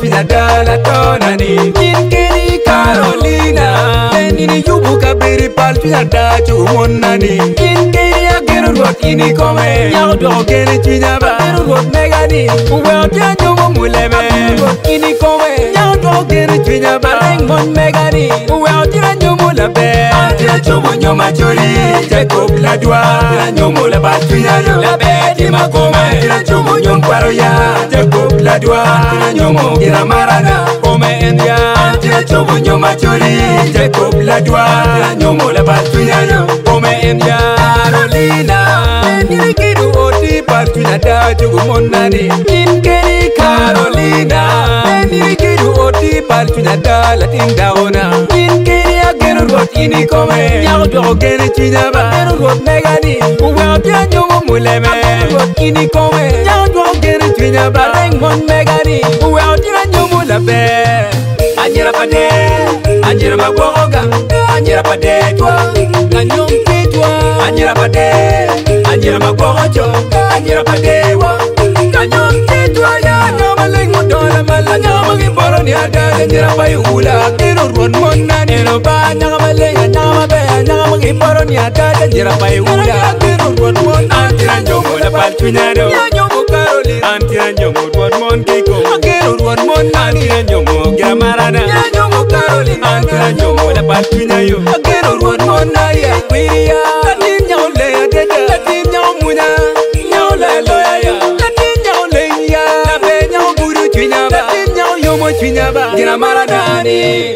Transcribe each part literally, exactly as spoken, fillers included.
palpina dala tonani in keni Carolina Nini yubu kabiri palpina da chumonani in keni agero rot ini kome Nyao do keni chinyaba Agero rot megani Uwe otia nyomo muleme Ini kome Nyao do keni chinyaba Rengon megani Uwe otia nyomo labe Atira chomo nyoma chori Jacob ladwa Atira nyomo la palpina yo Labe tima kome Atira chomo nyom kwaro ya Jacob ladwa Atira nyomo kira marana Kome endia Atira chomo nyoma chori Jacob ladwa Atira nyomo la palpina yo Kome endia Carolina Nini kidu oti palpina da chugu monani In keni Carolina Nini kidu oti palpina da latin daona In keni agero rot ini kome Nyao do keni chinyaba Agero rot megani Uwe otia nyomo muleme Agero rot ini kome Nyao do keni chinyaba Rengon megani Uwe otia nyomo labe Anjira pade Anjira magwoga Anjira pade twa Nanyom pitwa Anjira pade Anjira magwojo Anjira pade wa Nanyom pitwa ya Nyama lengo dola mala Nyama giporo ni ada Anjira payula Kiro ruon mona Nero ba Nyama lenga Nyama be Nyama giporo ni ada Anjira payula Kiro ruon mona Antira nyomo la paltunyado Nyomo Carolina Antira nyomo ruon mon kiko Kiro ruon mona Antira nyomo gira marana Nyomo Carolina Antira nyomo la paltunyayo Kiro ruon mona ya Wiria Latin nyao le adeda Latin nyao muna Nyao le loya ya Latin nyao le ya Labe nyao buru chinyaba Latin nyao yomo chinyaba Gira maranani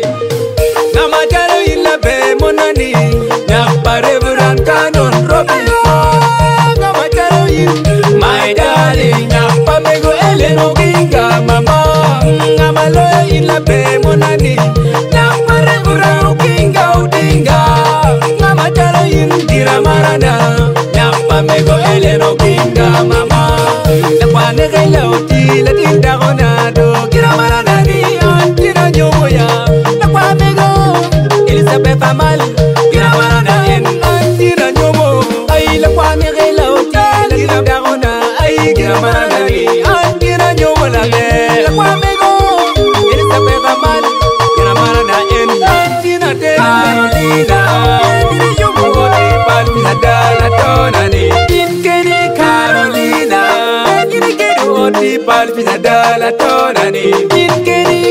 Namatalo illa be monani Nyapa reverend canon Robinson Namatalo illa My darling Nyapa mego eleno ginga mama Namalo illa be monani Nyapa reverend ginga udinga Namatalo illa gira marana Nyapa mego eleno ginga mama Nakwane gaya uti la tinda gonado Gira marana ni antina nyoya Nakwa mego Elizabeth Amal Gira marana en antina nyomo Ay la kwa mege la uti la tinda gona Ay gira marana ni antina nyomo la be La kwa mego Elizabeth Amal Gira marana en antina te Carolina Nini yubu oti palpina dala tonani In keni Carolina Nini kidu oti palpina dala tonani In keni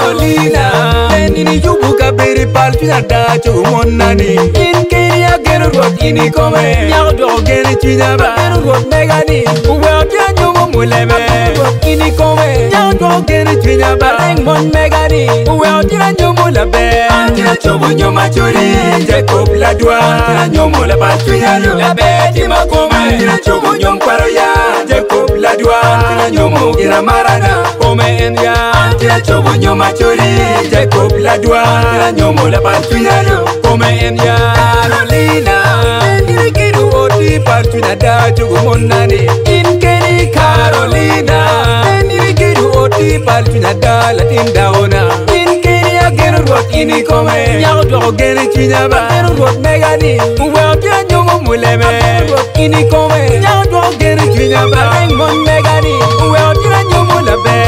Carolina Nini yubu kabiri palpina da chugu monani In keni agero rot ini kome Nyao do keni chinyaba Agero rot megani Uwe otia nyomo muleme Agero rot ini kome Nyao do keni chinyaba Rengon megani Uwe otia nyomo labe Atira chomo nyoma chori Jacob ladwa Atira nyomo la paltunyalo Labe tima kome Atira chomo nyom kwaro ya Jacob ladwa Atira nyomo gira marana Kome endia Atira chomo nyoma chori Jacob ladwa Atira nyomo la paltunyalo Kome endia Carolina Nini kidu oti paltunya da chugu monani In keni Carolina Nini kidu oti paltunya da latin daona In keni agero rot ini kome Nyao do geni chinyaba Agero rot megani Uwe otia nyomo muleme Agero rot ini kome Nyao do geni chinyaba Rengon megani Uwe otia nyomo labe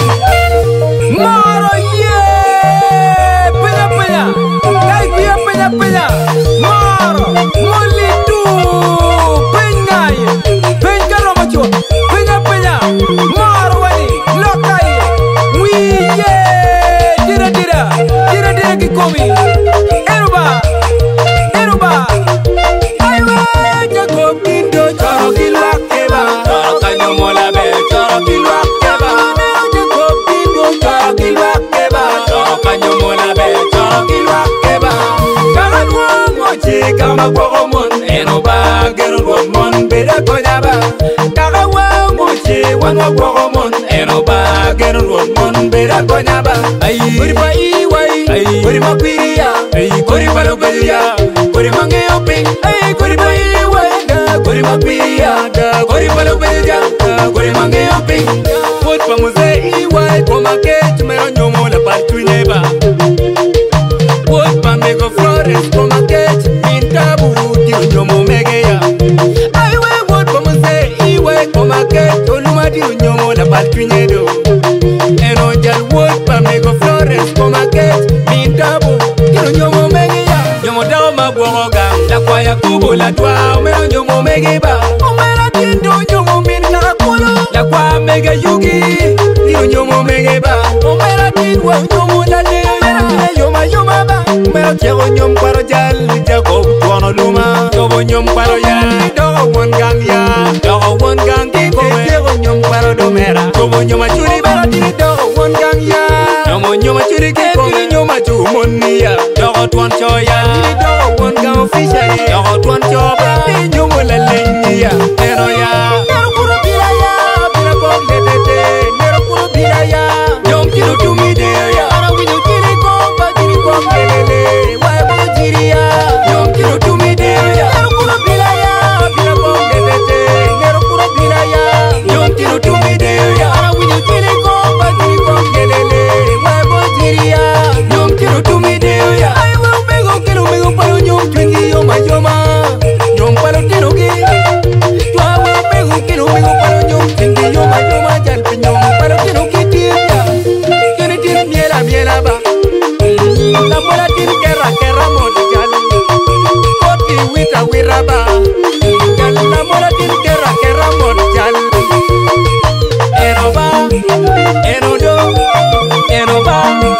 Moro ye Penya penya Kai kuya penya penya Moro Mulitu Penya ye Penya roma chua Penya penya Moro wani Lokai Wiye Dira dira Dira dira kikomi Eruba Eruba Aywe Jacob Kindo Choro kilwa keba Choro kanyomo labe Choro kilwa keba Jacob Kindo Choro kilwa keba Choro kanyomo labe Choro kilwa keba Kagalwa mochi kama kwa mon Enoba Geru mon Beda konyaba Kagawa mochi Wanwa kwa mon Enoba Geru mon Beda konyaba Ayi Kuripa iwai Ayi Kuripa kwiria Ayi Kuripa lobelia Kuripa ngeoping Ayi Kuripa iwai Da Kuripa kwiria Da Kuripa lobelia Da Kuripa ngeoping Kuripa muze iwai Koma ke Chumero nyomo la paltuineba Kuripa mego flores Koma ke Mintabu Diyo nyomo megeya Aywe Kuripa muze iwai Koma ke Toluma diyo nyomo la paltuinedo Eno jalwo nyumu la twa Omero nyumu megeba Omera tiendo nyumu min kakolo La kwa mega yugi Dio nyumu megeba Omera tiendo nyumu la le Omera tiendo yoma yoma ba Omera tiendo nyum kwaro jal Jakob tuano luma Tobo nyum kwaro yal Dogo won gang ya Dogo won gang ki kome Tiendo nyum kwaro domera Tobo nyuma churi bara tiri dogo won gang ya Nyomo nyuma churi ki kome Nyuma chu monia Dogo tuan choya Tiri dogo won gang official Dogo tuan choba Nyumu la lengia Nero ya Nero kuro bila ya Bila kog letete Nero kuro bila ya Nyom kiro tumi deo ya Ara winyo kiri kog Ba kiri kog lelele Wae bo jiri ya Nyom kiro tumi deo ya Nero kuro bila ya Bila kog letete Nero kuro bila ya Nyom kiro tumi deo ya Ara winyo kiri kog Ba kiri kog lelele Wae bo jiri ya Nyom kiro tumi deo ya Ay wa umego kilo umego palo nyom twingi yoma yoma Nyom palo tino ki Twa wa umego kilo umego palo nyom twingi yoma yoma Jalpi nyom palo tino ki tirya Kini tir miela miela ba La mola tir kera kera modi jal Koti wita wira ba Jal la mola tir kera kera modi jal Eno ba Eno do Eno ba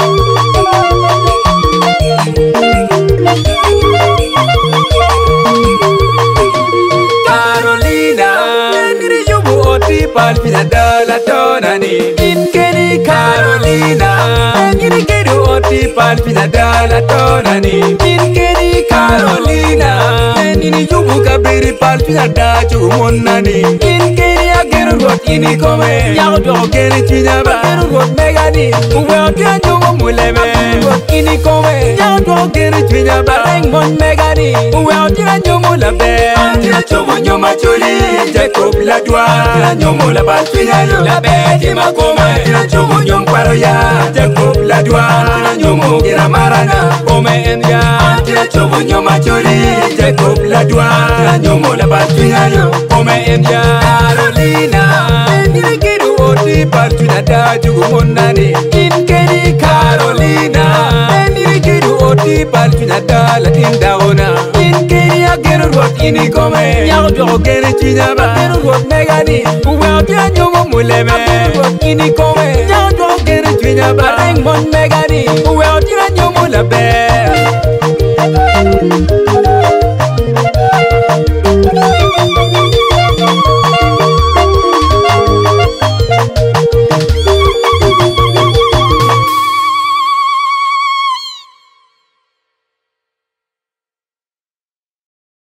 Carolina Niri yubu oti palpina dala tonani Inkeni Carolina Niri kedu oti palpina dala tonani Inkeni Carolina Niri yubu kabiri palpina da chumonani Inkeni ageru rot ini kome Yao do keni chinyaba Ageru rot megani Uwe oti anjumo muleme Ageru rot ini kome Yao do keni chinyaba Reng mon megani Uwe oti anjumo labe Antira chomo nyoma chuli Jacob la dwa Antira nyomo la balpina yo La beti makoma Antira chomo nyom kwaro ya Jacob la dwa Antira nyomo gira marana Kome enya Antira chomo nyoma chuli Jacob la dwa Antira nyomo la balpina yo Kome enya Carolina Niri kiru oti balpina da jugu monani Inkeni Carolina Niri kiru oti balpina da latin daona Inkeni ageru rot ini kome Yao dogo kene chinyaba Ageru rot megani Uwe oti anyomo muleme Ageru rot ini kome Yao dogo kene chinyaba Reng mon megani Uwe oti anyomo labe